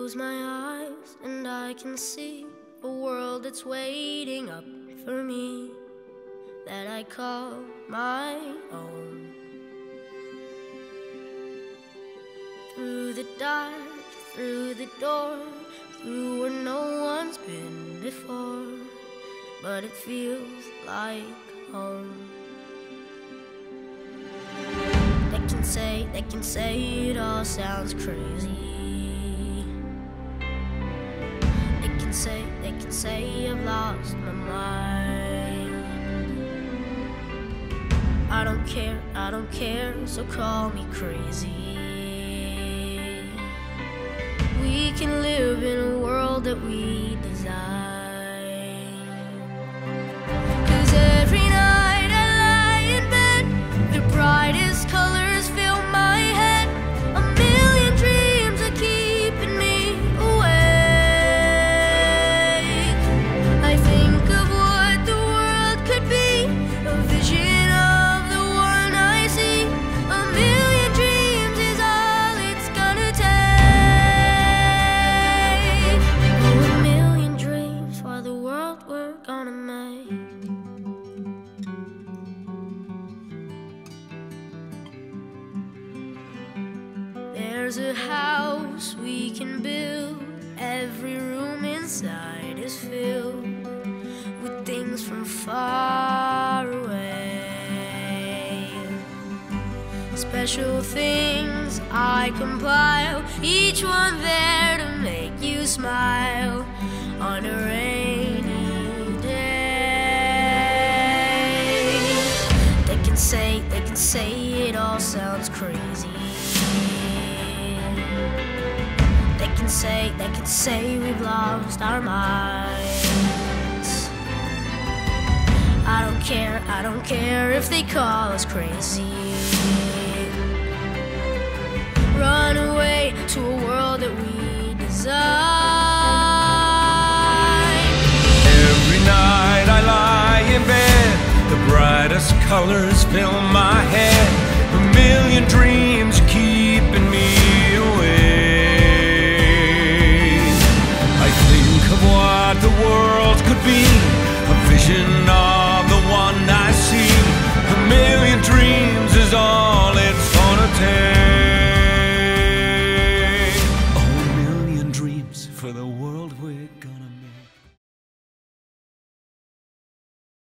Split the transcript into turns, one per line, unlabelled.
close my eyes and I can see a world that's waiting up for me, that I call my own. Through the dark, through the door, through where no one's been before, but it feels like home. They can say it all sounds crazy. They can say I've lost my mind. I don't care, so call me crazy. We can live in a world that we design. 'Cause every night I lie in bed, the brightest colors fill my head. A million dreams are keeping me awake. I think of what the world could be, a vision of the one I see. A million dreams is all it's gonna take. Oh, a million dreams for the world we're gonna make. There's a house we can build. Every room inside is filled with things from far away. Special things I compile, each one there to make you smile on a rainy day. They can say it all sounds crazy. They can say we've lost our minds. I don't care if they call us crazy. Run away to a world that we design.
Every night I lie in bed, the brightest colors fill my head. A million dreams keeping me awake. I think of what the world could be, a vision of the one I see. A million dreams is all it's gonna take. Oh, a million dreams for the world we're gonna make.